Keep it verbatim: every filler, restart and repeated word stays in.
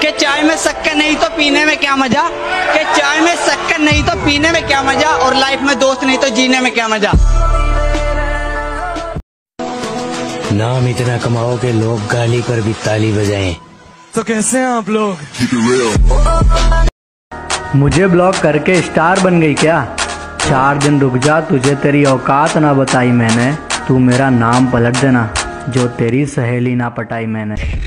कि चाय में शक्कर नहीं तो पीने में क्या मजा, कि चाय में शक्कर नहीं तो पीने में क्या मजा, और लाइफ में दोस्त नहीं तो जीने में क्या मजा। नाम इतना कमाओ कि लोग गाली पर भी ताली बजाएं। तो कैसे हैं आप लोग? मुझे ब्लॉक करके स्टार बन गई क्या? चार दिन रुक जा, तुझे तेरी औकात ना बताई मैंने, तू मेरा नाम पलट देना जो तेरी सहेली ना पटाई मैंने।